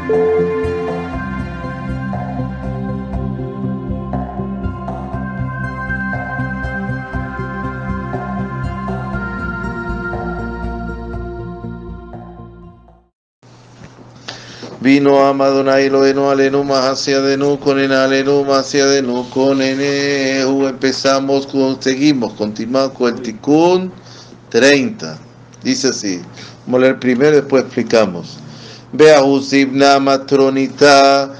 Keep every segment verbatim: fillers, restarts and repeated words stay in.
Vino Amadonai Elohenu Alenu Mahasia Denu con en Alenu Mahasia Denu con Enehu. Empezamos, con, seguimos, continuamos con el Tikkun treinta. Dice así, vamos a leer primero y después explicamos. Beahu Sibna Matronita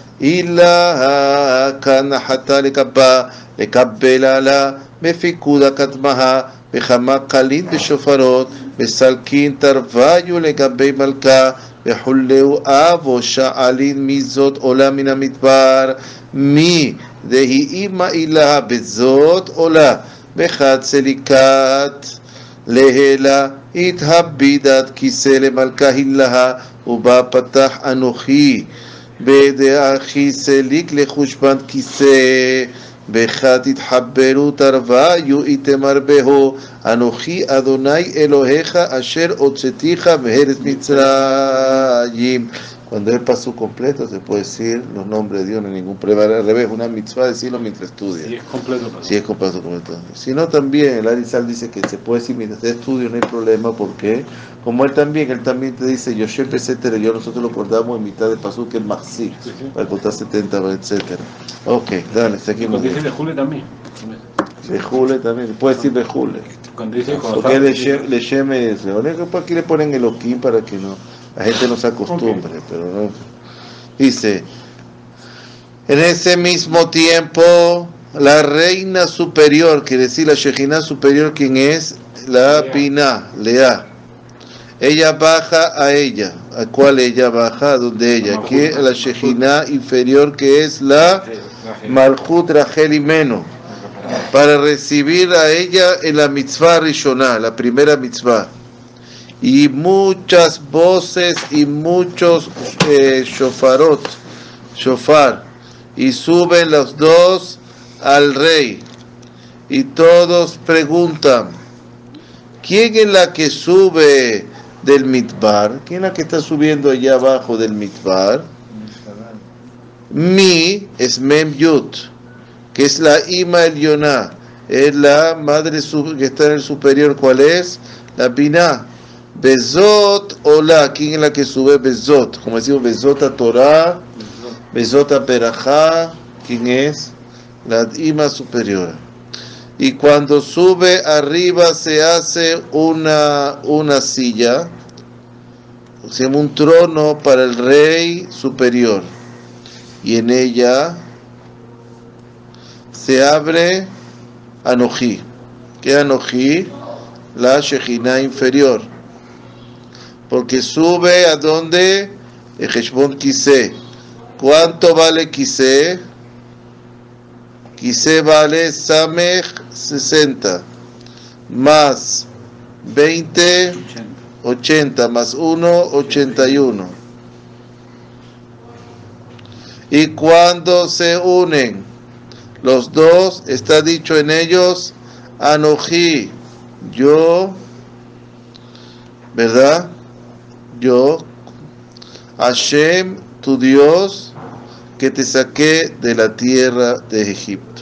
Illa Kanahata Lekabba Lekabelala Mefikuda Katmaha Behama Kalin Beshofarot Besalkin Tarvayu Lekabbe Malka Behuleu Avo Sha'alin Mizot Ola Mina Midbar Mi Dehi Ima Ilaha Bezot Ola Bechat Selikat Lehela Ithabidat Kisele Malkahillaha Uba Patah Anochi Bede Achi Selik Lechushbant Kise Bechat Ithaberu Tarvayu Itemar Beho Anochi Adonai Eloheja Asher Otzeticha Beheres Mitzrayim. Cuando él pasó completo se puede decir los nombres de Dios, no hay ningún problema. Al revés, una mitzvah decirlo mientras estudia. Si es completo. Si es completo, completo. Si no, también el Arizal dice que se puede decir mientras estudio, no hay problema, porque como él también, él también te dice, yo siempre etcétera, yo nosotros lo acordamos en mitad de pasuk el Mahsi, sí, sí, para contar setenta, etcétera. Ok, dale, seguimos. Cuando dice de Jule también. De Jule también, puede decir de Jule. Cuando dice cuando porque le llame es, aquí le ponen el oquín para que no, la gente no se acostumbre, okay. Pero no. Dice, en ese mismo tiempo, la reina superior, quiere decir la Shejina superior, ¿quién es? La Binah, Lea. Ella baja a ella. ¿A cuál ella baja? ¿A dónde ella? Que la Shejina inferior, que es la Malchut Rachel Imenu, para recibir a ella en la mitzvah Rishonah, la primera mitzvah. Y muchas voces y muchos eh, shofarot, shofar, y suben los dos al rey, y todos preguntan, ¿quién es la que sube del mitbar? ¿Quién es la que está subiendo allá abajo del mitbar? Mi es Mem Yud, que es la Ima Elyoná, es la madre que está en el superior. ¿Cuál es? La Binah. Bezot Ola, ¿quién es la que sube? Bezot, como decimos, Bezot a Torah, Bezot a Berajá, ¿quién es? La Ima superior. Y cuando sube arriba se hace una, una silla, se llama un trono para el rey superior, y en ella se abre Anoji. ¿Qué Anoji? La Shejina inferior. Porque sube a donde el Heshbon Kiseh. ¿Cuánto vale Kiseh? Kiseh vale Samech sesenta más veinte, ochenta más uno, ochenta y uno. Y cuando se unen los dos, está dicho en ellos Anoji, yo, ¿verdad? Yo, Hashem, tu Dios, que te saqué de la tierra de Egipto.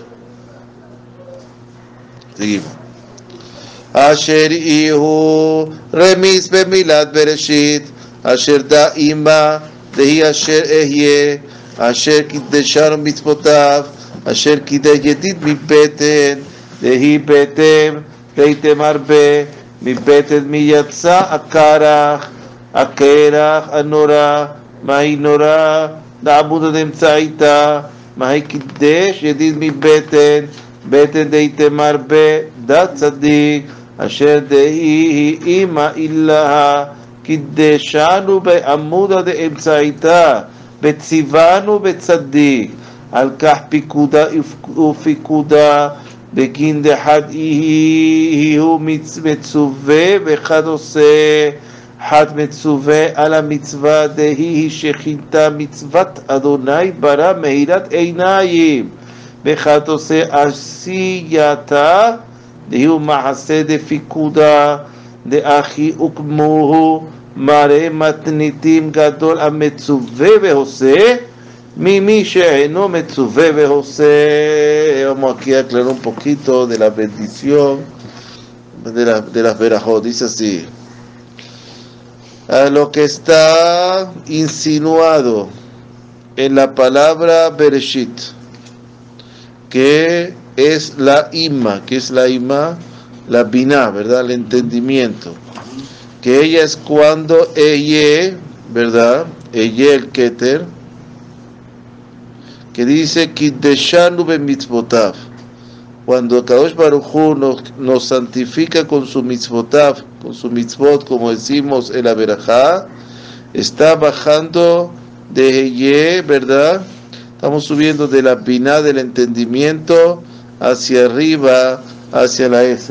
Seguimos. Asher ihu remis bemilat bereshit, asher da'ima dehi asher ehye, asher kiddeshar mitzvotav, asher kideh yedid mi beten, dehi betem, deitem arbe, mi beten mi yatsa akarach, Akerach, Anora, Mahi Nora, Da'abuda Demtsaita, Mahi Kiddesh, Yedid mi Beten, Beten de Itemar Be, Dat Tzadik, Asher Dehi Ima Illaha, Kiddeshanu Be Amuda de Emtsaita, Betzivanu Betzadik, Al Kah Pikuda Ufikuda, Bekin de Had Ihu Mitzuve, Bechadose, Had Metzuve a la mitzvah de Hihi Shechita mitzvat Adonai bara Mehirat Einayim Bechatose Asiyata de Hiu Mahase de Fikuda de Achi Ukmuhu Mare matnitim gadol ametzuve behose, mimi she'eno metzuve behose. Vamos aquí a aclarar un poquito de la bendición de, la, de las verajot. Dice así: a lo que está insinuado en la palabra Bereshit, que es la ima, que es la ima, la biná, ¿verdad? El entendimiento. Que ella es cuando ella, ¿verdad? Ella el keter, que dice Kiddeshanu bemitzvotav. Cuando Kadosh Baruj Hu nos, nos santifica con su mitzvotav, con su mitzvot, como decimos en la verajá, está bajando de ella, ¿verdad? Estamos subiendo de la biná del entendimiento hacia arriba, hacia la S.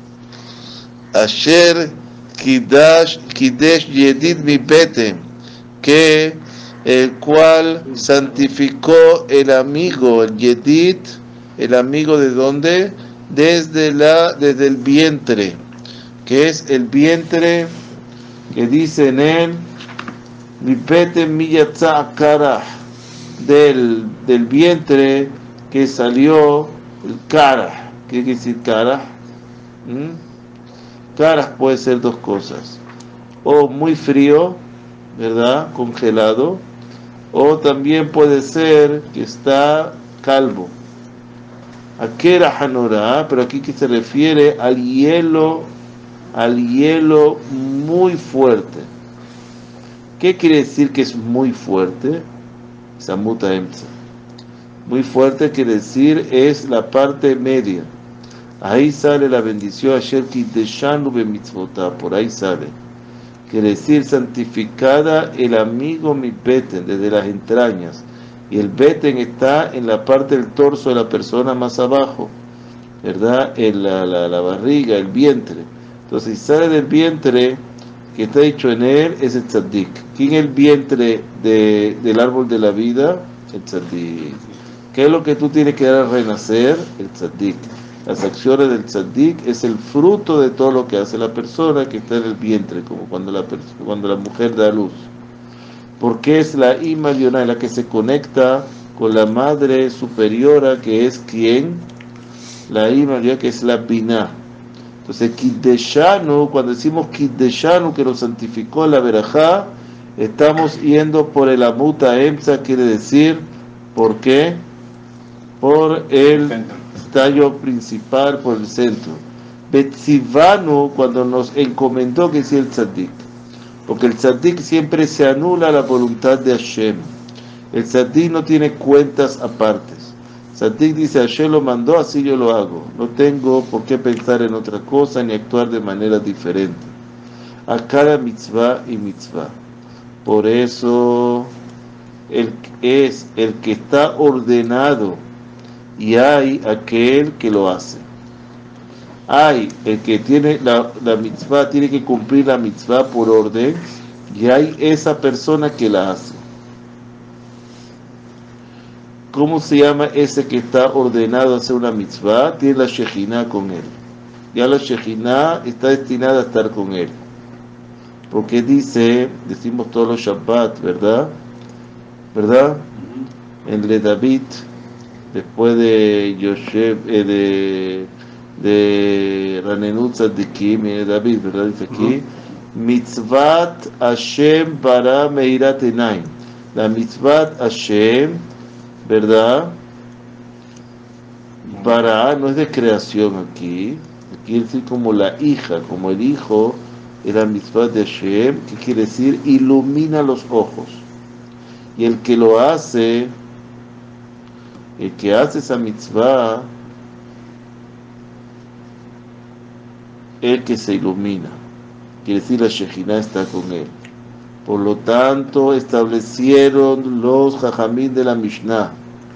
Asher Kidash, Kidesh Yedid mi Beten, que el cual santificó el amigo, el Yedid, el amigo de dónde? Desde, la, desde el vientre, que es el vientre que dice en él, mi Beten mi Yatza Karah, del, del vientre que salió el Karah. ¿Qué quiere decir Karah? ¿Mm? Caras puede ser dos cosas, o muy frío, ¿verdad? Congelado, o también puede ser que está calvo. Aquí era Hanorá, pero aquí que se refiere al hielo, al hielo muy fuerte. ¿Qué quiere decir que es muy fuerte? Samuta Emsa. Muy fuerte quiere decir es la parte media. Ahí sale la bendición, Asher Kiddeshanu bemitzvotah, por ahí sale. Quiere decir santificada el amigo mi beten, desde las entrañas. Y el beten está en la parte del torso de la persona más abajo, ¿verdad? En la, la, la barriga, el vientre. Entonces, si sale del vientre, que está dicho en él, es el tzaddik. ¿Quién es el vientre de, del árbol de la vida? El tzaddik. ¿Qué es lo que tú tienes que dar a renacer? El tzaddik. Las acciones del tzaddik es el fruto de todo lo que hace la persona que está en el vientre, como cuando la, cuando la mujer da luz. Porque es la ima Yonah, la que se conecta con la madre superiora, que es quien, la ima Yonah, que es la biná. Entonces, Kiddeshanu, cuando decimos Kiddeshanu, que nos santificó la verajá, estamos yendo por el amuta emsa, quiere decir, ¿por qué? Por el tallo principal, por el centro. Betzivanu, cuando nos encomendó, que es el tzaddik, porque el tzaddik siempre se anula la voluntad de Hashem. El tzaddik no tiene cuentas apartes. El tzaddik dice, Hashem lo mandó, así yo lo hago. No tengo por qué pensar en otra cosa ni actuar de manera diferente. A cada mitzvah y mitzvah. Por eso el, es el que está ordenado, y hay aquel que lo hace. Hay el que tiene la, la mitzvah, tiene que cumplir la mitzvah por orden, y hay esa persona que la hace. ¿Cómo se llama ese que está ordenado a hacer una mitzvah? Tiene la Shejinah con él. Ya la Shejinah está destinada a estar con él. Porque dice, decimos todos los Shabbat, ¿verdad? ¿Verdad? En Le David, después de Yosef, eh, de, de Ranenut Tzadikim, eh, David, ¿verdad? Dice aquí, Mitzvat Hashem bara meirat enaim. La Mitzvat Hashem, ¿verdad? Bara no es de creación aquí, quiere decir como la hija, como el hijo, era Mitzvat de Hashem, que quiere decir ilumina los ojos. Y el que lo hace, el que hace esa mitzvah, el que se ilumina, quiere decir la Shejinah está con él. Por lo tanto, establecieron los Jajamín de la Mishnah,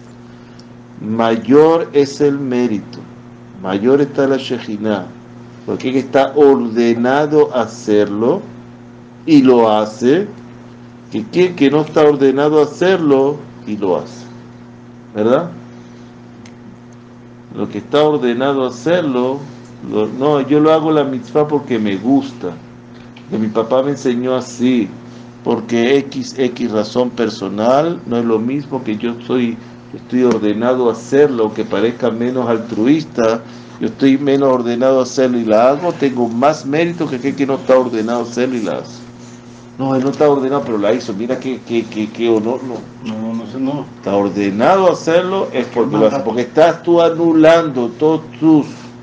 mayor es el mérito, mayor está la Shejinah, porque está ordenado hacerlo y lo hace, que quien que no está ordenado a hacerlo y lo hace, ¿verdad? Lo que está ordenado a hacerlo, lo, no, yo lo hago la mitzvah porque me gusta, que mi papá me enseñó así, porque X, X razón personal, no es lo mismo que yo soy, estoy ordenado a hacerlo, aunque parezca menos altruista, yo estoy menos ordenado a hacerlo y la hago, tengo más mérito que aquel que no está ordenado a hacerlo y la hace. No, él no está ordenado, pero la hizo, mira que, que, que, que honor, no. No, no sé, no. Está ordenado a hacerlo, es porque lo hace, porque estás tú anulando todos tus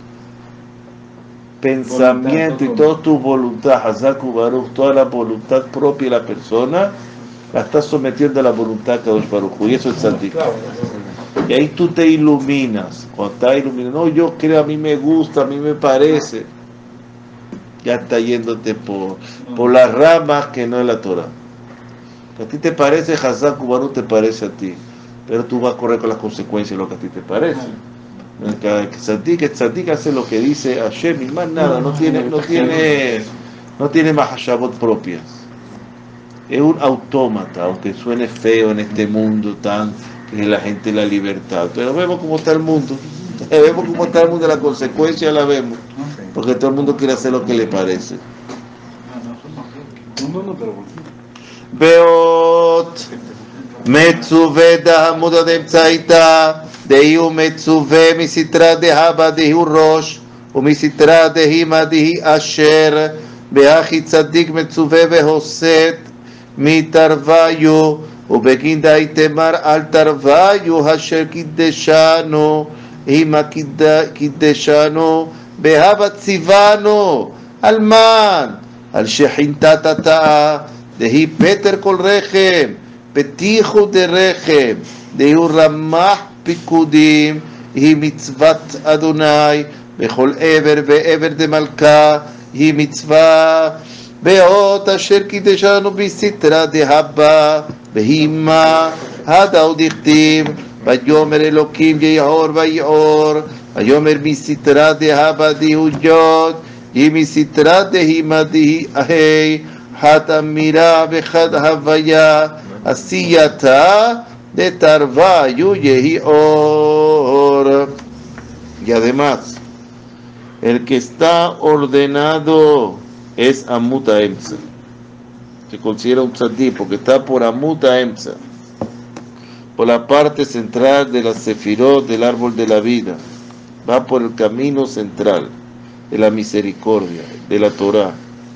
pensamiento y toda tu voluntad, Hazaku Baruch, toda la voluntad propia de la persona, la estás sometiendo a la voluntad de Kadosh Baruch Hu, y eso es Tzadik. Y ahí tú te iluminas, cuando estás iluminado, no, yo creo, a mí me gusta, a mí me parece, ya está yéndote por, por las ramas que no es la Torah. A ti te parece, Hazaku Baruch te parece a ti, pero tú vas a correr con las consecuencias de lo que a ti te parece. El tzadik, el tzadik hace lo que dice Hashem y más nada, no tiene, no tiene, no tiene más hashabot propias. Es un autómata, aunque suene feo en este mundo tan que la gente la libertad. Pero vemos cómo está el mundo, vemos cómo está el mundo, la consecuencia la vemos, porque todo el mundo quiere hacer lo que le parece. Beot Metzuveda Hamuda de Mtzaita Dehiu Metzuve Misitra de Haba Dehiu Rosh Umisitra de Hima Dehi Asher Beachi Tzadik Metzuve Behoset Mitarvayu Ubeginda Itemar Al Tarvayu Asher Kiddeshanu Hima Kiddeshanu Behaba Tzivanu Alman Al Shechinta Tata Dehi Peter Kol Rechem Petichu de Rechem Dehiu Ramah Pikudim Hi Mitzvat Adonai Bechol Ever Ve'ever de Malka Hi Mitzvah Beot Asher Kideshanu Bisitra de Habba Behima Hada Udichtim Vayomer Elokim Yehor Vayor Vayomer Bisitra de Habba Dihu Yod Hi Misitra de Hima Dihi Ahei Hata Mira Bechad Havaya Asiyata de Tarvayu Yehi Or. Y además, el que está ordenado es Amuta Emsa. Se considera un tzadik porque está por Amuta Emsa, por la parte central de la Sefirot del árbol de la vida. Va por el camino central de la misericordia, de la Torah.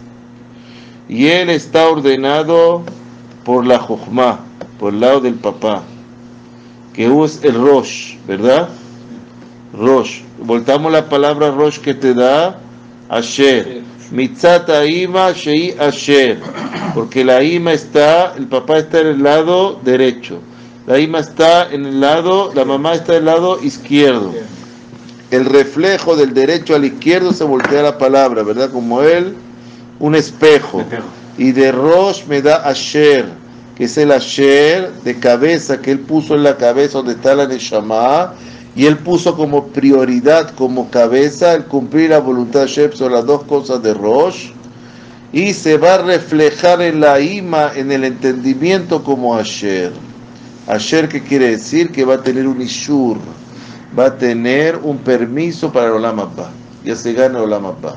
Y él está ordenado por la Jochma, por el lado del papá, que es el Rosh, ¿verdad? Rosh. Voltamos la palabra Rosh que te da Asher. Mitzata Ima Shei Asher. Porque la Ima está, el papá está en el lado derecho. La Ima está en el lado, la mamá está en el lado izquierdo. El reflejo del derecho al izquierdo se voltea la palabra, ¿verdad? Como él, un espejo. Y de Rosh me da Asher, que es el Asher de cabeza que él puso en la cabeza donde está la Neshama, y él puso como prioridad, como cabeza, el cumplir la voluntad de Hashem. Son las dos cosas de Rosh, y se va a reflejar en la Ima, en el entendimiento como Asher. Asher, ¿qué quiere decir? Que va a tener un Ishur, va a tener un permiso para el Olam Abba, ya se gana el Olam Abba.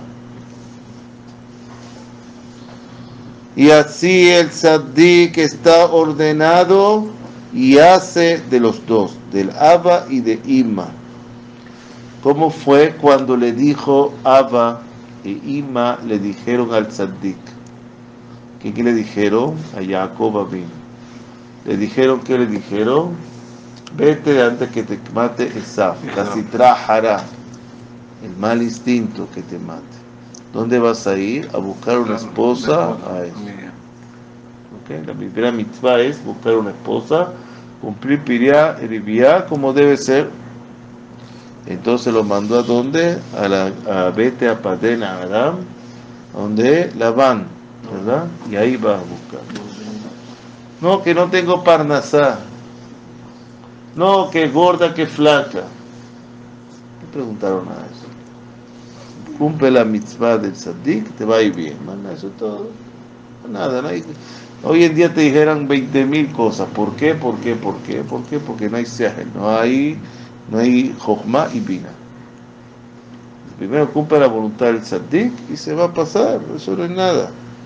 Y así el Tzadik está ordenado y hace de los dos, del Abba y de Ima. ¿Cómo fue cuando le dijo Abba e Ima le dijeron al Tzadik? ¿Qué, qué le dijeron? A Jacob Avinu. Le dijeron, ¿qué le dijeron? Vete antes que te mate Esaf, la Sitra Hara, el mal instinto que te mate. ¿Dónde vas a ir? A buscar una esposa. A eso. Okay. La primera mitzvah es buscar una esposa, cumplir Piriá, Eribiá, como debe ser. Entonces lo mandó a dónde? A la a Vete a Padena Aram, donde Labán, ¿verdad? Y ahí va a buscar. No, que no tengo parnasá. No, que gorda, que flaca. ¿Qué preguntaron a eso? Cumple la mitzvah del tzadik, te va a ir bien. Manda eso todo. Nada, no hay... Hoy en día te dijeran veinte mil cosas. ¿Por qué? ¿Por qué? ¿Por qué? ¿Por qué? Porque no hay sehel, no hay, no hay jochma y bina. Primero cumple la voluntad del tzadik y se va a pasar. Eso no es nada.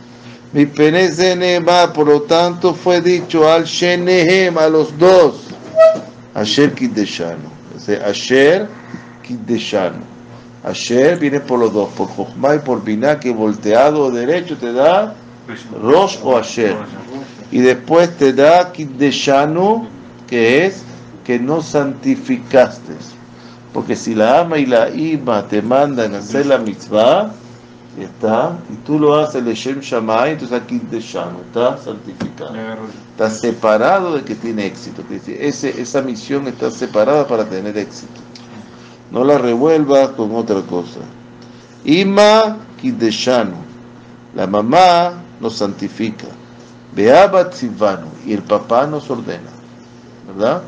Mi penezene por lo tanto fue dicho al shenehem, a los dos. Asher Kiddeshanu. Asher Kiddeshanu. Asher viene por los dos, por Jochma y por Binah, que volteado o derecho te da Rosh o Asher. Y después te da Kiddeshanu, que es que no santificaste. Porque si la ama y la ima te mandan a hacer la mitzvah, está, y tú lo haces Leshem Shammai, entonces aquí Kiddeshanu, está santificado. Está separado de que tiene éxito. Es decir, ese, esa misión está separada para tener éxito. No la revuelvas con otra cosa. Ima Kiddeshanu. La mamá nos santifica. Beaba Tzivanu. Y el papá nos ordena. ¿Verdad?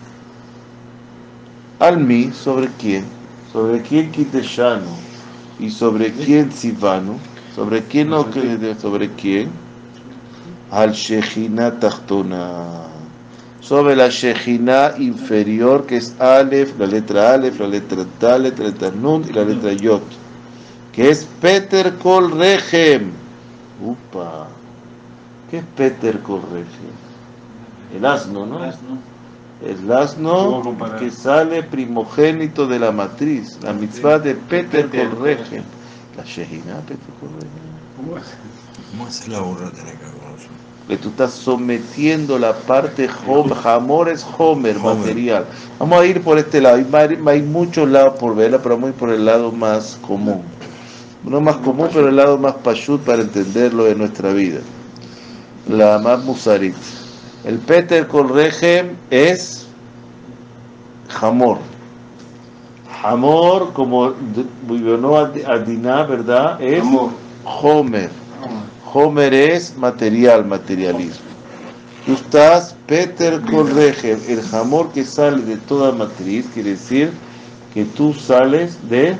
Al mí, ¿sobre quién? ¿Sobre quién Kiddeshanu? ¿Y sobre quién Tzivanu? ¿Sobre quién no? ¿Sobre quién? Al Shejina Tachtona. Sobre la Shejina inferior, que es Aleph, la letra Aleph, la letra Dalet, la letra Nun y la letra Yot, que es Peter Kol Rechem. Upa. ¿Qué es Peter Kol Rechem? El asno, ¿no? El asno que sale primogénito de la matriz, la mitzvah de Peter Kol Rechem. La Shejina Peter Kol Rechem. ¿Cómo es la burra de la cabeza? Que tú estás sometiendo la parte Homer, Hamor es Homer, Homer, material. Vamos a ir por este lado, hay, hay muchos lados por verla, pero vamos a ir por el lado más común. No más común, pero el lado más pashut para entenderlo de nuestra vida. La más musarit. El Peter Kol Rechem es Hamor. Hamor, como vivió Adina, ¿verdad? Es Homer. Homer es material, materialismo. Tú estás, Peter Kol Rechem, el Hamor que sale de toda matriz, quiere decir que tú sales de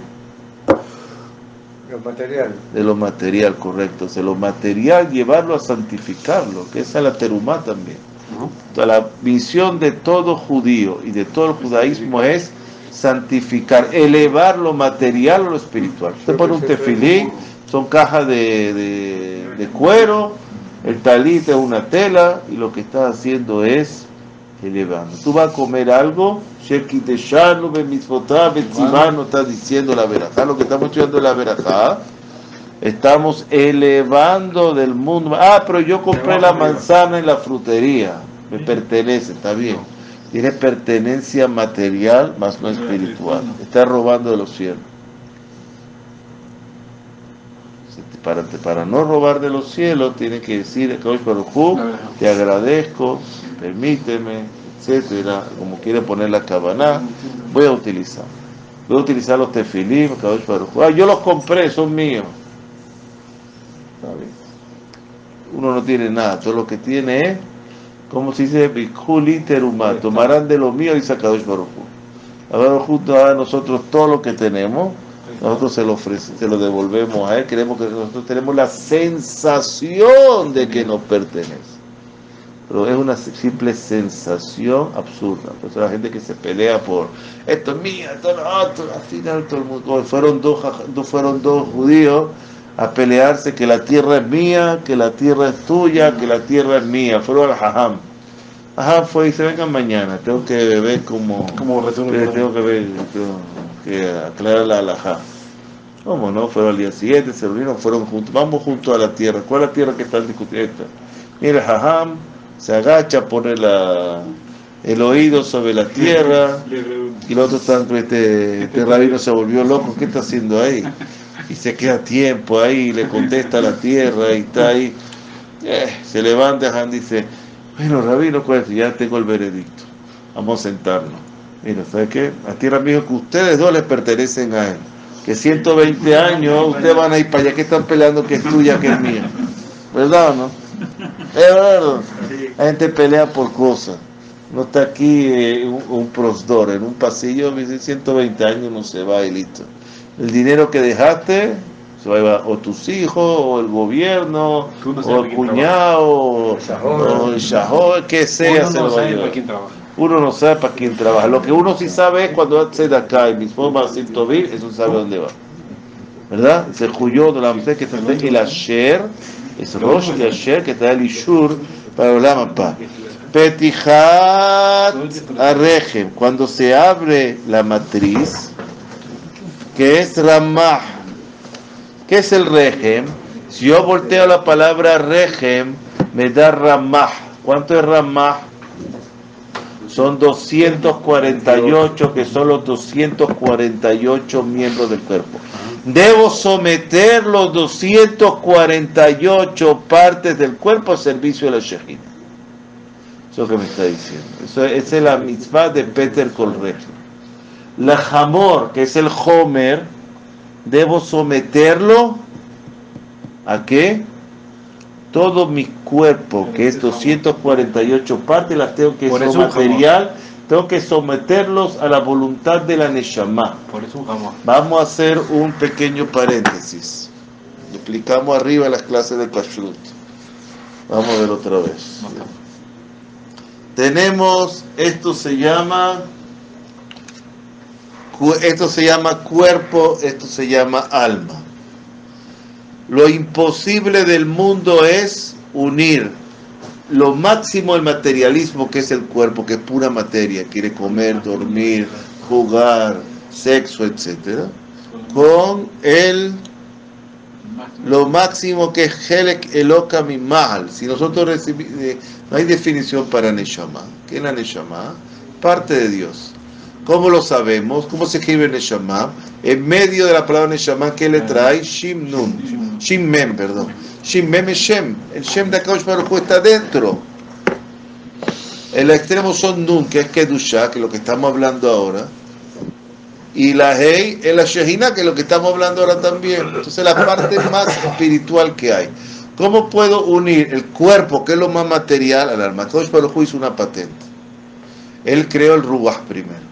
lo material. De lo material, correcto. O sea, lo material, llevarlo a santificarlo, que esa es la terumá también. Uh-huh. Entonces, la misión de todo judío y de todo el judaísmo es santificar, elevar lo material a lo espiritual. Usted pone un tefilín, son cajas de, de, de cuero, el talit es una tela, y lo que estás haciendo es elevando. Tú vas a comer algo, Shekiteshanu, Bemitzvotah, Betzivanu, estás diciendo la verajá, lo que estamos estudiando es la verajá, estamos elevando del mundo. Ah, pero yo compré la manzana en la frutería, me pertenece, está bien. Tiene pertenencia material, más no espiritual. Está robando de los cielos. Para, para no robar de los cielos, tiene que decir, te agradezco, permíteme, etcétera, como quiere poner la cabana, voy a utilizar. Voy a utilizar los tefilim, ah, yo los compré, son míos. ¿Está bien? Uno no tiene nada, todo lo que tiene es, como se dice, tomarán de lo mío y sacados Baruj Hu. A Baruj Hu da a nosotros todo lo que tenemos. Nosotros se lo ofrecemos, se lo devolvemos a él. Queremos que nosotros tenemos la sensación de que nos pertenece, pero es una simple sensación absurda. Por eso la gente que se pelea por esto es mío, esto es otro, al final todo el mundo, fueron dos, fueron dos judíos a pelearse que la tierra es mía, que la tierra es tuya, que la tierra es mía. Fueron al Hajam. Ajá, fue y se vengan mañana. Tengo que beber como, como tengo que ver. Tengo, que aclarar la halajá. ¿Cómo no? Fueron al día siguiente, se reunieron, fueron juntos, vamos juntos a la tierra. ¿Cuál es la tierra que están discutiendo? Mira, Jajam se agacha, pone la, el oído sobre la tierra, y los otros están, este, este rabino se volvió loco, ¿qué está haciendo ahí? Y se queda tiempo ahí, y le contesta a la tierra, y está ahí, eh, se levanta, Jajam dice, bueno, rabino, ¿cuál es? Ya tengo el veredicto, vamos a sentarnos. Mira, ¿sabe qué? La tierra me dijo que ustedes dos les pertenecen a él. Que ciento veinte años ustedes van a ir para allá, que están peleando que es tuya, que es mía. ¿Verdad o no? Es verdad. La gente pelea por cosas. No está aquí eh, un, un prosdor en un pasillo, dice ciento veinte años no se va y listo. El dinero que dejaste se va a llevar o tus hijos, o el gobierno, no o el cuñado, o, o el shahor, que sea, se lo va a llevar. Uno no sabe para quién trabaja. Lo que uno sí sabe es cuando hace de acá, y mismo va a ciento mil, eso sabe dónde va. ¿Verdad? Se juyó de la mujer que está el Asher Es Rosh Kasher que te da el Ishur para el Olam Haba. Petijat Arrejem, cuando se abre la matriz, que es Ramah. ¿Qué es el Rejem? Si yo volteo la palabra Rejem, me da Ramah. ¿Cuánto es Ramah? Son doscientos cuarenta y ocho, que son los doscientos cuarenta y ocho miembros del cuerpo. Debo someter los doscientos cuarenta y ocho partes del cuerpo al servicio de la Shejina. Eso es lo que me está diciendo. Eso, esa es la mitzvah de Peter Kolrej. La Hamor, que es el Homer, debo someterlo ¿a qué? Todo mi cuerpo, que es doscientas cuarenta y ocho partes, las tengo que ser material, tengo que someterlos a la voluntad de la Neshama. Por eso un jamón. Vamos a hacer un pequeño paréntesis. Lo explicamos arriba en las clases de Kashrut. Vamos a ver otra vez. Tenemos, esto se llama, esto se llama cuerpo, esto se llama alma. Lo imposible del mundo es unir lo máximo del materialismo, que es el cuerpo, que es pura materia, quiere comer, dormir, jugar, sexo, etcétera, con el lo máximo que es Helek Eloka Mimahal. Si nosotros recibimos, eh, no hay definición para Neshama. ¿Qué es la Neshama? Parte de Dios. ¿Cómo lo sabemos? ¿Cómo se escribe Neshama? En medio de la palabra Neshama, ¿qué le trae? Shim Nun. Shim Mem, perdón. Shim Mem es Shem. El Shem de Akadosh Baruj Hu está dentro. El extremo son Nun, que es Kedusha, que es lo que estamos hablando ahora. Y la Hei es la Shejina, que es lo que estamos hablando ahora también. Entonces, la parte más espiritual que hay. ¿Cómo puedo unir el cuerpo, que es lo más material, al alma? Akadosh Baruj Hu hizo una patente. Él creó el Ruach primero.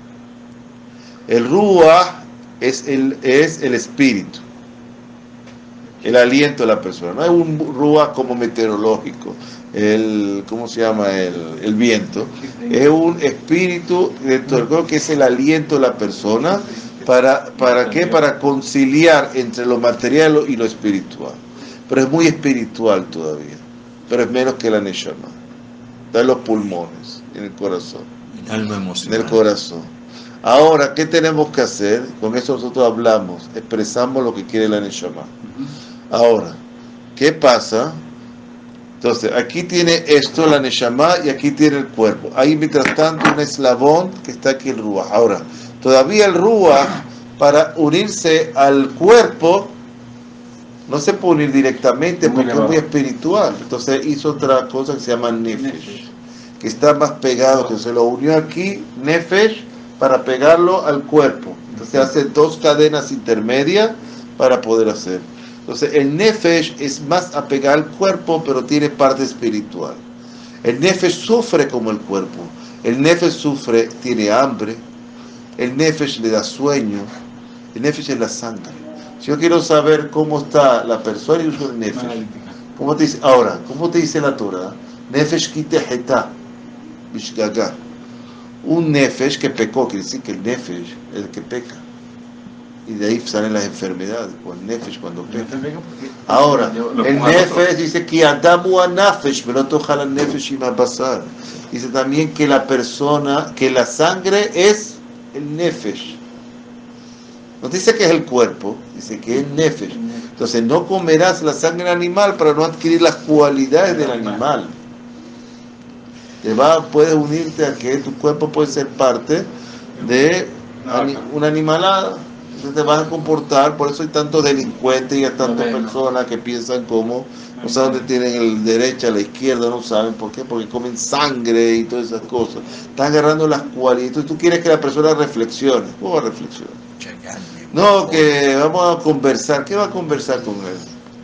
El Ruach es el, es el espíritu, el aliento de la persona. No hay un Ruach como meteorológico, el, ¿cómo se llama? El, el viento. Es un espíritu dentro del cuerpo que es el aliento de la persona. ¿Para, para qué? Para conciliar entre lo material y lo espiritual. Pero es muy espiritual todavía, pero es menos que la Neshama. Está en los pulmones, en el corazón. El alma emocional. En el corazón. Ahora, ¿qué tenemos que hacer? Con eso nosotros hablamos, expresamos lo que quiere la Neshama. Ahora, ¿qué pasa? Entonces, aquí tiene esto, la Neshama, y aquí tiene el cuerpo. Hay, mientras tanto, un eslabón que está aquí el Ruach. Ahora, todavía el Ruach, para unirse al cuerpo, no se puede unir directamente porque es muy espiritual. Entonces, hizo otra cosa que se llama Nefesh, que está más pegado, que se lo unió aquí, Nefesh, para pegarlo al cuerpo. Entonces hace dos cadenas intermedias para poder hacer. Entonces el Nefesh es más apegado al cuerpo, pero tiene parte espiritual. El Nefesh sufre como el cuerpo. El Nefesh sufre, tiene hambre. El Nefesh le da sueño. El Nefesh es la sangre. Si yo quiero saber cómo está la persona, y uso el Nefesh. ¿Cómo te dice? Ahora, ¿cómo te dice la Torah? Nefesh kiteheta bishgaga. Un Nefesh que pecó, quiere decir que el Nefesh es el que peca. Y de ahí salen las enfermedades, con el Nefesh cuando peca. Ahora, el Nefesh dice que Adamu a Nefesh, pero no toca la Nefesh y va a pasar. Dice también que la persona, que la sangre es el Nefesh. No dice que es el cuerpo, dice que es Nefesh. Entonces no comerás la sangre animal para no adquirir las cualidades del animal. Te va, puedes unirte a que tu cuerpo puede ser parte de una animalada. Entonces te vas a comportar, por eso hay tantos delincuentes y hay tantas personas que piensan como, no saben dónde tienen el derecha, la izquierda, no saben por qué, porque comen sangre y todas esas cosas. Están agarrando las cualidades. Entonces tú quieres que la persona reflexione. ¿Cómo va a reflexionar? No, que vamos a conversar. ¿Qué va a conversar con él?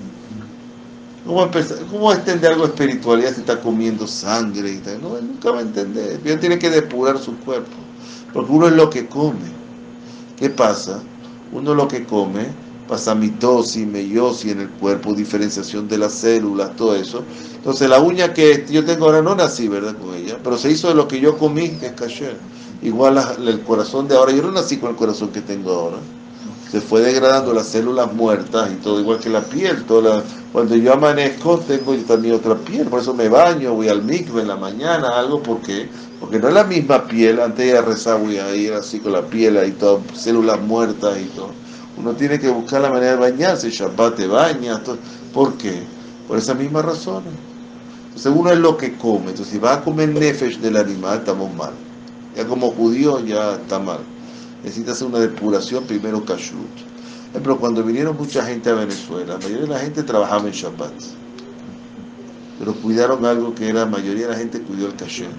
¿Cómo, empezar, ¿Cómo va a entender algo de espiritualidad si está comiendo sangre y tal? No, él nunca va a entender. Él tiene que depurar su cuerpo. Porque uno es lo que come. ¿Qué pasa? Uno es lo que come, pasa mitosis, meiosis en el cuerpo, diferenciación de las células, todo eso. Entonces la uña que yo tengo ahora no nací, ¿verdad? Con ella, pero se hizo de lo que yo comí, que es kasher. Igual la, el corazón de ahora, yo no nací con el corazón que tengo ahora. se fue degradando las células muertas y todo, igual que la piel. Toda la, cuando yo amanezco, tengo yo también otra piel, por eso me baño, voy al mikve en la mañana, algo, porque porque no es la misma piel. Antes de rezar voy a ir así con la piel ahí, todas células muertas y todo. Uno tiene que buscar la manera de bañarse, Shabbat te bañas, todo. ¿Por qué? Por esas mismas razones. Entonces uno es lo que come. Entonces si va a comer nefesh del animal, estamos mal. Ya como judío ya está mal. Necesita hacer una depuración, primero kashrut. Pero cuando vinieron mucha gente a Venezuela, la mayoría de la gente trabajaba en Shabbat. Pero cuidaron algo que era, la mayoría de la gente cuidó el kasher.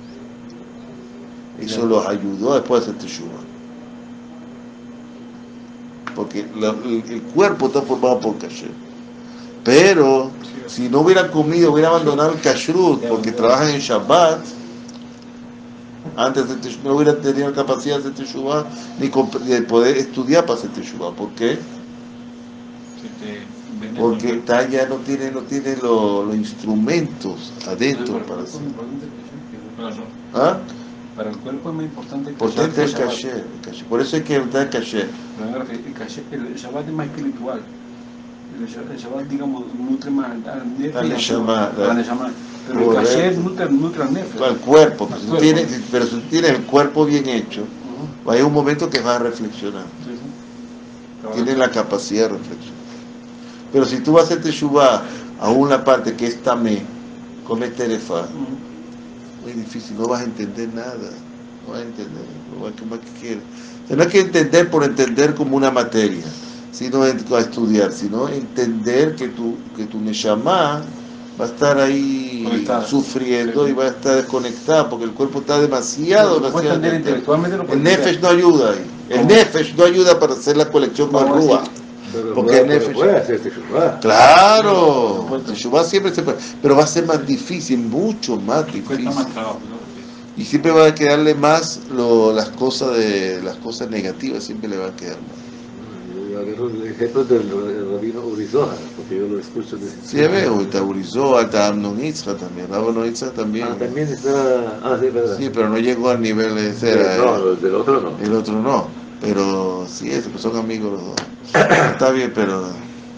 Eso los ayudó después de hacer teshuva. Porque la, el, el cuerpo está formado por kasher. Pero si no hubieran comido, hubieran abandonado el kashrut porque trabajan en Shabbat, antes de teshuva, no hubieran tenido capacidad de hacer teshuva ni de poder estudiar para hacer teshuva. ¿Por qué? Porque está, ya no tiene, no tiene lo, los instrumentos adentro para hacer. ¿Ah? Para el cuerpo es muy importante el importante el kasher. Por eso hay que dar el kasher. El, kasher, el Shabbat es más espiritual. El Shabbat, digamos, nutre más al nefesh. Pero el kasher nutre, nutre al nefesh. Al cuerpo. Pero si, cuerpo. Tienes, pero si tienes el cuerpo bien hecho, uh-huh. hay un momento que vas a reflexionar. Sí, sí. Tienes la capacidad de reflexionar. Pero si tú vas a hacer teshuvah a una parte que es tamé, come terefa, uh-huh. muy difícil, no vas a entender nada. No vas a entender. No vas a, ¿qué más que quieres? O sea, no hay que entender por entender como una materia, sino a estudiar, sino entender que tu, que tu neshama va a estar ahí conectada, sufriendo, sí, y va a estar desconectada porque el cuerpo está demasiado... No, demasiado entender intelectualmente lo el nefesh no ayuda ahí. El ¿cómo? Nefesh no ayuda para hacer la colección con Rúa. Porque el nefesh... puede hacer teshuvah. Claro, no, teshuvah siempre se puede, pero va a ser más difícil, mucho más difícil. Más trabajo, ¿no? Y siempre va a quedarle más lo, las cosas de las cosas negativas, siempre le va a quedar más. El ejemplo del rabino Urizohar, porque yo lo escucho de... Sí, veo, está Urizohar, está Amnon Yitzhak también, Amnon Yitzhak también. Ah, también está... Ah, sí, verdad. Sí, pero no llegó al nivel de ser... No, no, del otro no. El otro no, pero sí, eso, pues son amigos los dos. Está bien, pero...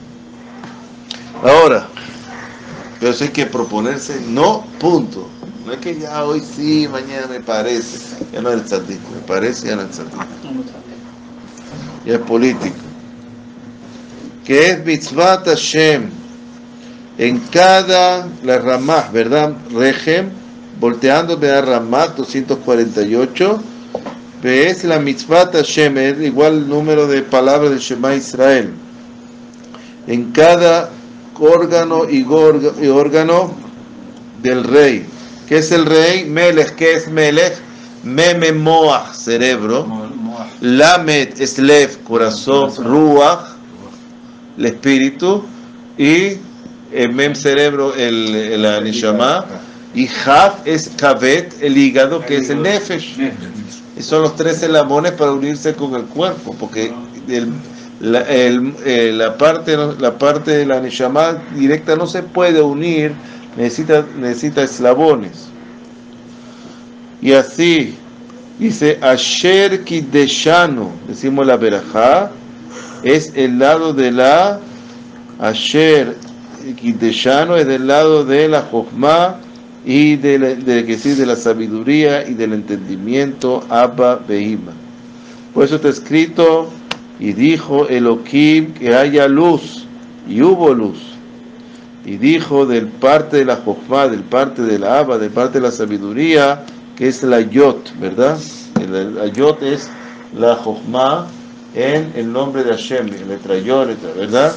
Ahora, pero eso hay que proponerse, no, punto. No es que ya hoy sí, mañana me parece. Ya no es el tzadik, me parece, ya no es el tzadik. Ya es político. Que es mitzvat Hashem. En cada, la ramá, ¿verdad? Regem, volteando, ¿verdad? Ramá doscientos cuarenta y ocho. Es la mitzvat Hashem, es igual el número de palabras del Shema Israel. En cada órgano y, gorga, y órgano del rey. ¿Qué es el rey? Melech. ¿Qué es Melech? Meme Moach, cerebro. Lamed es Lev, corazón. Ruach, el espíritu. Y eh, Mem, cerebro, el, el, el Neshama. Y Haf es Kavet, el hígado, que es el Nefesh. Y son los tres elamones para unirse con el cuerpo, porque el, la, el, eh, la, parte, la parte de la Neshama directa no se puede unir. Necesita, necesita eslabones. Y así dice Asher Kideshanu, decimos la verajá, es el lado de la Asher Kideshanu, es del lado de la Jochma y de, la, de, que sí, de la sabiduría y del entendimiento, Abba Behima. Por eso está escrito, y dijo Elohim que haya luz, y hubo luz. Y dijo del parte de la Jochma, del parte de la Abba, del parte de la sabiduría, que es la Yot, ¿verdad? La Yot es la Jochma en el nombre de Hashem, la letra Yot, ¿verdad?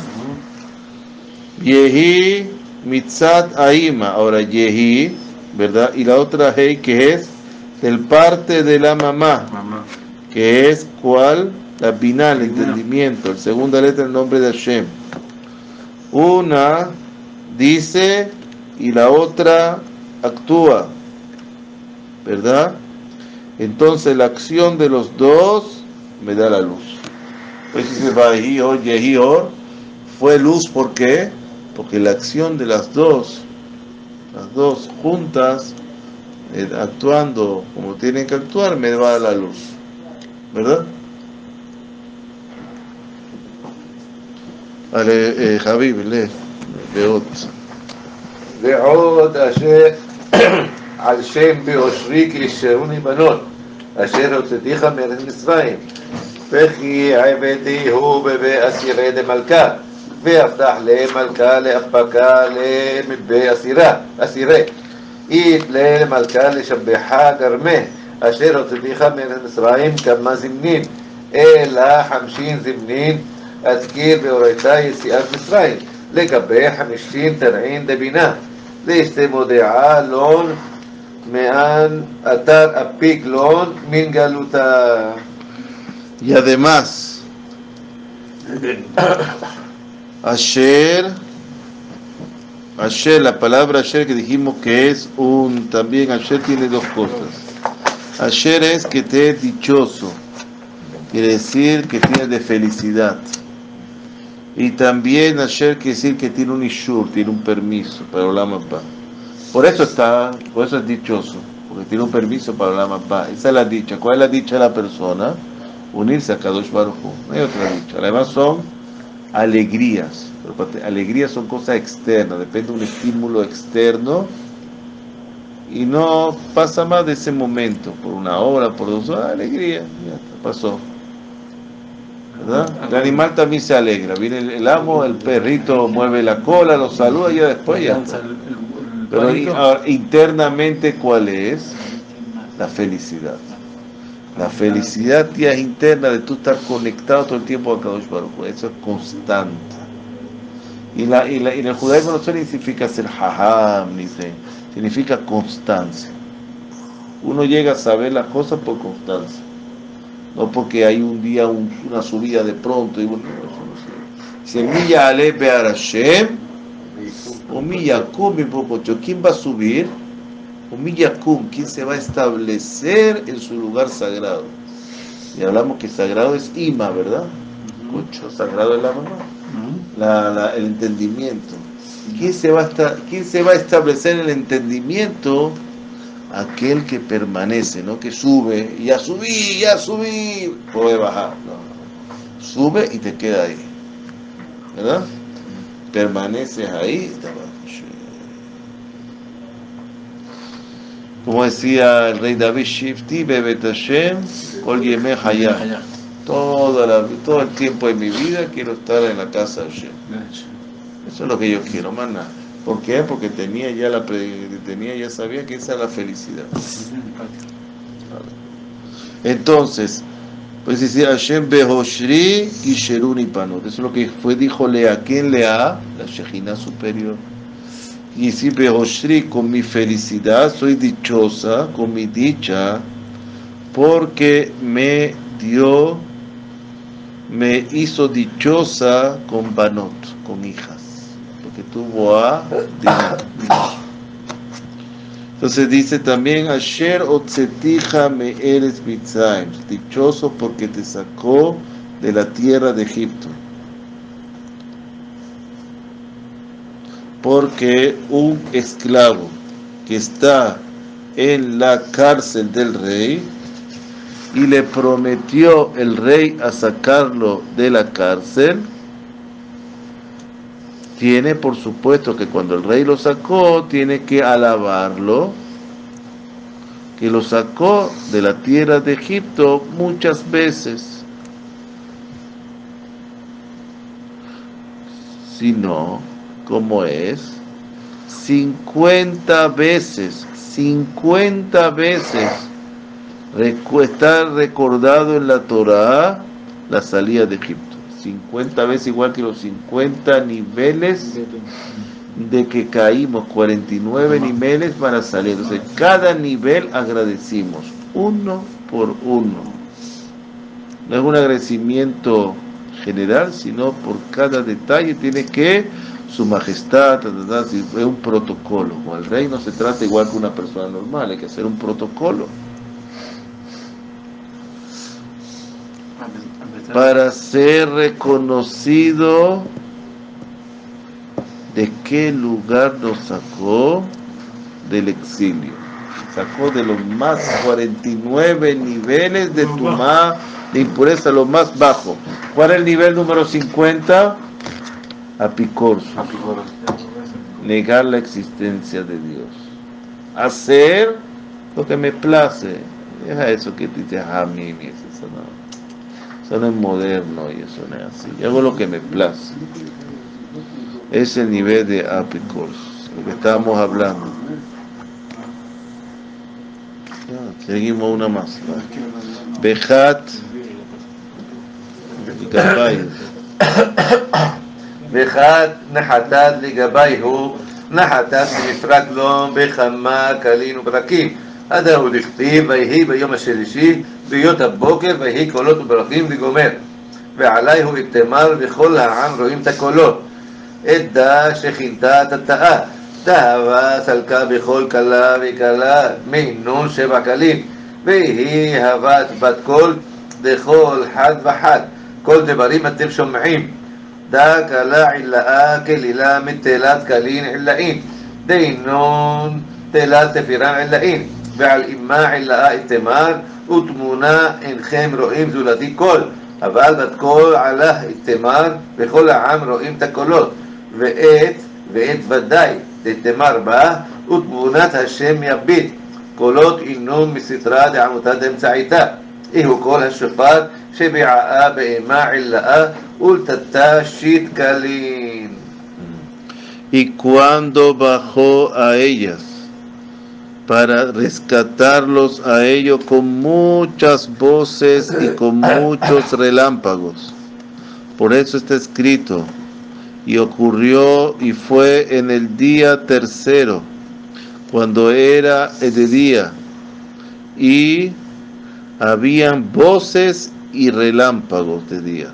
Yehi Mitzat Aima, ahora Yehi, ¿verdad? Y la otra Hei, que es del parte de la mamá, mamá. Que es ¿cuál? La Binah, el entendimiento, la segunda letra del nombre de Hashem. Una dice y la otra actúa, ¿verdad? Entonces la acción de los dos me da la luz. Pues dice Vahior, Yehior, fue luz, ¿por qué? Porque la acción de las dos, las dos juntas, eh, actuando como tienen que actuar, me da la luz, ¿verdad? Vale, eh, Javi, lee. Veot. ועוד אשר על שם באושרי כי ישרוני בנות אשר הוצאתיך מארץ מצרים וכי עבדי הוא באסירי דמלכה והבטח למלכה לאפקה למבי אסירה אסירי אית למלכה לשבחה גרמה אשר הוצאתיך מארץ מצרים כמה זמנין אלא חמשין זמנין אזכיר והוריתה יציאת מצרים לגבי חמישים תרעין דבינה להשתמודעה לון מען אתר אפיק לון מן גלותה. Y además, Asher, Asher, la palabra Asher que dijimos que es un, también Asher tiene dos cosas. Asher es que te es dichoso, quiere decir que tienes de felicidad. Y también Asher quiere decir que tiene un ishur, tiene un permiso para Olam Haba. Por eso está, por eso es dichoso, porque tiene un permiso para Olam Haba. Esa es la dicha. ¿Cuál es la dicha de la persona? Unirse a Kadosh Baruj Hu. No hay otra dicha. Además son alegrías. Pero alegrías son cosas externas, depende de un estímulo externo y no pasa más de ese momento, por una hora, por dos horas, alegría, ya está, pasó. ¿Verdad? El animal también se alegra, viene el, el amo, el perrito mueve la cola, lo saluda y ya después ya está. Pero ahora, internamente, ¿cuál es? La felicidad. La felicidad tía interna de tú estar conectado todo el tiempo a Kadosh Baruj Hu, eso es constante. Y, la, y, la, y en el judaísmo no significa ser jajam, ni se, significa constancia. Uno llega a saber las cosas por constancia. No porque hay un día un, una subida de pronto y bueno, si Milla Ale Be'ar Hashem o Milla Kum y Popocho, ¿quién va a subir? O Milla Kum, ¿quién se va a establecer en su lugar sagrado? Y hablamos que sagrado es Ima, ¿verdad? Mucho sagrado es la mamá, la, la, el entendimiento. ¿Quién se, va a estar, ¿Quién se va a establecer en el entendimiento? Aquel que permanece, no que sube, y ya subí, ya subí, puede bajar, no. Sube y te queda ahí, ¿verdad? Permaneces ahí, como decía el rey David, Shifti bebet Hashem, kol yemei hayah. Todo, la, todo el tiempo de mi vida quiero estar en la casa de Hashem. Eso es lo que yo quiero, más nada. ¿Por qué? Porque tenía ya la tenía ya sabía que esa es la felicidad. Entonces, pues dice Hashem behoshri y sheruni panot. Eso es lo que fue dijo Lea. ¿Quién Lea? La Shejina superior. Y si behoshri, con mi felicidad soy dichosa, con mi dicha, porque me dio, me hizo dichosa con banot, con hijas. Que tuvo a Dinah. Entonces dice también Asher otzeticha me'eretz Mitzrayim, dichoso porque te sacó de la tierra de Egipto. Porque un esclavo que está en la cárcel del rey y le prometió el rey a sacarlo de la cárcel, tiene por supuesto que cuando el rey lo sacó, tiene que alabarlo, que lo sacó de la tierra de Egipto muchas veces. Si no, ¿cómo es? cincuenta veces, cincuenta veces está recordado en la Torá la salida de Egipto. cincuenta veces igual que los cincuenta niveles de que caímos, cuarenta y nueve niveles para salir. Entonces, cada nivel agradecimos, uno por uno. No es un agradecimiento general, sino por cada detalle tiene que, su majestad, es un protocolo. Con el rey no se trata igual que una persona normal, hay que hacer un protocolo. Para ser reconocido de qué lugar nos sacó del exilio. Sacó de los más cuarenta y nueve niveles de tumá, de impureza, lo más bajo. ¿Cuál es el nivel número cincuenta? Apicorsus. Apicorsus. Negar la existencia de Dios. Hacer lo que me place. Deja eso que dice a mí, eso no, eso no es moderno y eso no es así. Yo hago lo que me place. Es el nivel de Apicorsus, lo que estábamos hablando. Ya, seguimos una más. Bejat Ligabay. Bejat Nahatat Ligabaihu Nahatat Mifrak Lom Bechama Kalin Ubrakim. هذا هو الاختيب ويهي بيوم الشليشي بيوت البوكر ويهي קולות וברכים וגומר ועלייהו איתמר וכל העם רואים את הקולות עדה שכינתה את התאה דהבה סלקה בכל כלה וכלה מינון שבע כלים והיא הבת בת קול דכל חד וחד כל דברים אתם שומעים דה כלה עילאה כלילה מתלת כלין עילאין דינון תלת תפירם עילאין ועל אימה עילאה איתמר ותמונה אינכם רואים זולתי קול אבל בת קול עלה איתמר וכל העם רואים את הקולות ואת ואת ודאי איתמר בה ותמונת השם יביט קולות אינום מסתרה דעמותת אמצעיתה איהו קול השופר שביעה באימה עילאה ולתתה שיט קלין. Y cuando bajó a ellas para rescatarlos a ellos con muchas voces y con muchos relámpagos. Por eso está escrito, y ocurrió y fue en el día tercero, cuando era de día, y habían voces y relámpagos de días.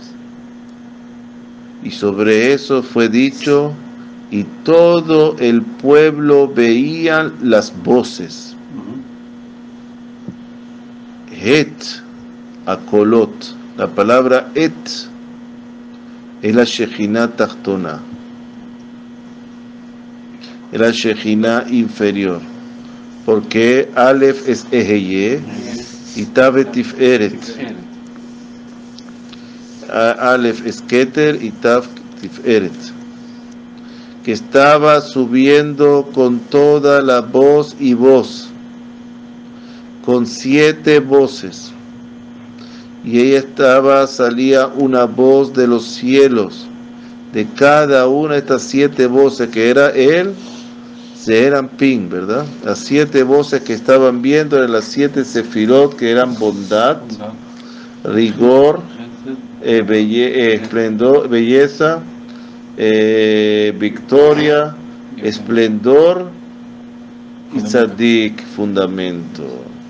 Y sobre eso fue dicho, y todo el pueblo veía las voces. Et, akolot, la palabra et es la Shejina Tachtona, es la Shejina inferior, porque Aleph es Eheye y Tav es Tiferet. Aleph es Keter y Tav Tiferet, que estaba subiendo con toda la voz y voz, con siete voces, y ella estaba, salía una voz de los cielos, de cada una de estas siete voces, que era él, se eran pin, ¿verdad? Las siete voces que estaban viendo eran las siete sefirot, que eran bondad, rigor, eh, belle, eh, esplendor, belleza, Eh, victoria, esplendor y tzadik, fundamento.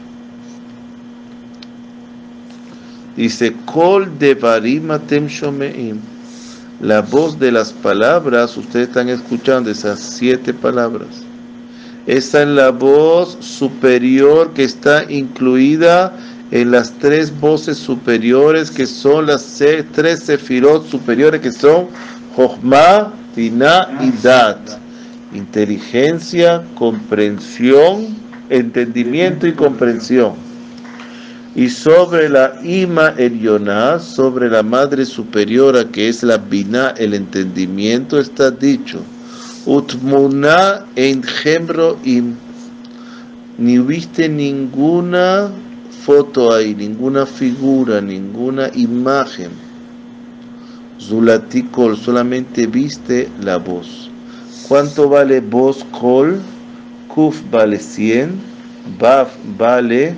Dice, Kol devarim atem shomeim. La voz de las palabras, ustedes están escuchando esas siete palabras. Esa es la voz superior que está incluida en las tres voces superiores, que son las se, tres sefirot superiores, que son Jochma, Binah y Dat. Inteligencia, comprensión, entendimiento y comprensión. Y sobre la Ima Elyoná, sobre la madre superiora, que es la Binah, el entendimiento, está dicho, Utmuna en Gemro im. Ni viste ninguna foto ahí, ninguna figura, ninguna imagen. Zulati Kol, solamente viste la voz. ¿Cuánto vale voz Kol? Kuf vale cien, Baf vale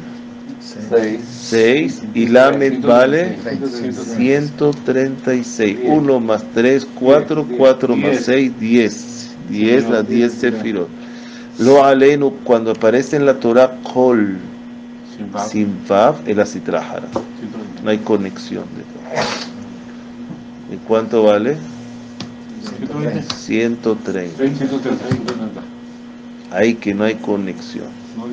seis y Lamed vale ciento treinta y seis. uno más tres, cuatro, cuatro más seis, diez. diez, las diez sefirot. Lo alenu, cuando aparece en la Torah Kol sin Vav, es la Sitrahara. No hay conexión de todo. ¿Y cuánto vale? ciento treinta. Ahí que no hay conexión.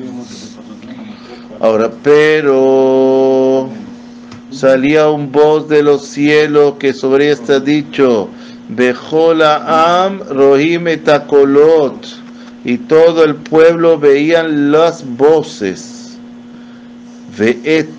Ahora, pero salía un voz de los cielos que sobre ella está dicho, Bejola Am Rohim etakolot, y todo el pueblo veían las voces. Veet,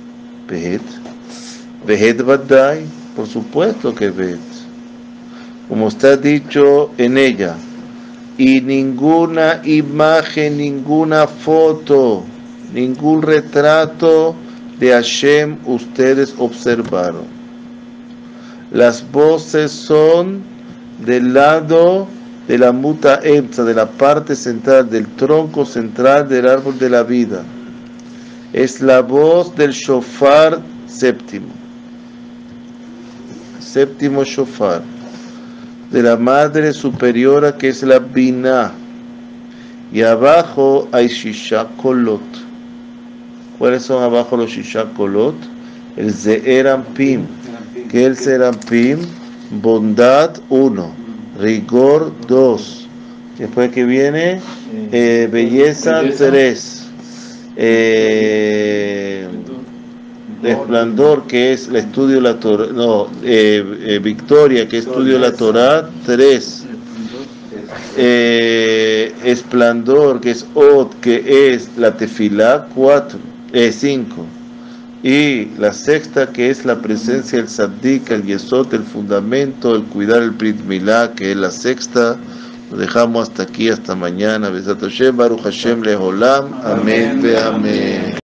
Veet, Veet Vadai, por supuesto que Veet. como está dicho en ella, y ninguna imagen, ninguna foto, ningún retrato de Hashem ustedes observaron. Las voces son del lado de la muta emsa, de la parte central, del tronco central del árbol de la vida. Es la voz del shofar séptimo, séptimo shofar, de la madre superiora que es la Binah, y abajo hay Shisha Kolot. ¿Cuáles son abajo los Shisha Kolot? El Ze'er Anpim, que el Ze'er Anpim, bondad uno, rigor dos, después que viene eh, belleza tres, eh, esplendor que es el estudio de la Torah, no, eh, eh, victoria que es estudio de la Torah tres, eh, esplendor que es Od que es la tefilá cuatro, eh, cinco, y la sexta que es la presencia del Saddik, el Yesod, el fundamento, el cuidar el Brit Milá, que es la sexta. Lo dejamos hasta aquí, hasta mañana. Besat Hashem, Baruch Hashem Leholam. Amén, ve amén.